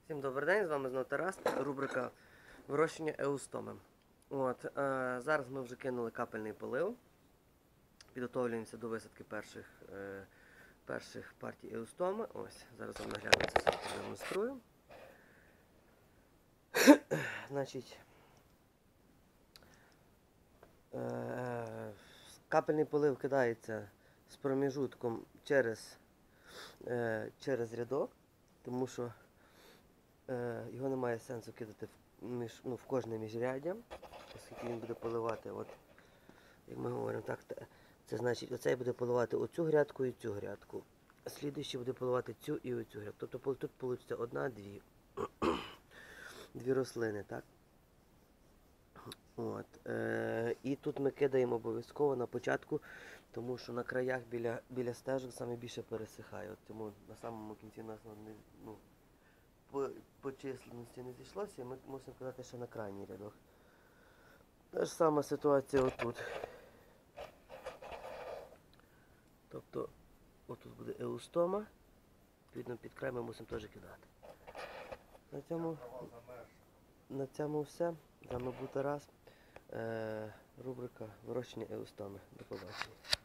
Всім добрий день, з вами знову Тарас, рубрика вирощення еустоми. Зараз ми вже кинули капельний полив, підготовлюємося до висадки перших партій еустоми. Ось, зараз вам наглядно це все продемонструю. Значить, капельний полив кидається з проміжутком через рядок, тому що його немає сенсу кидати в кожне міжряддя, оскільки він буде поливати, як ми говоримо, так, це значить, оцей буде поливати оцю грядку і цю грядку. Слідуючий буде поливати цю і оцю грядку. Тобто тут вийде дві рослини, так? І тут ми кидаємо обов'язково на початку, тому що на краях біля стежок саме більше пересихає. Тому на самому кінці у нас по численності не зійшлося, і ми мусимо казати ще на крайній рядок. Та ж сама ситуація отут. Тобто отут буде еустома, відповідно під край ми мусимо теж кидати. На цьому все. З вами був Тарас. Рубрика вирощення еустоми. До побачення.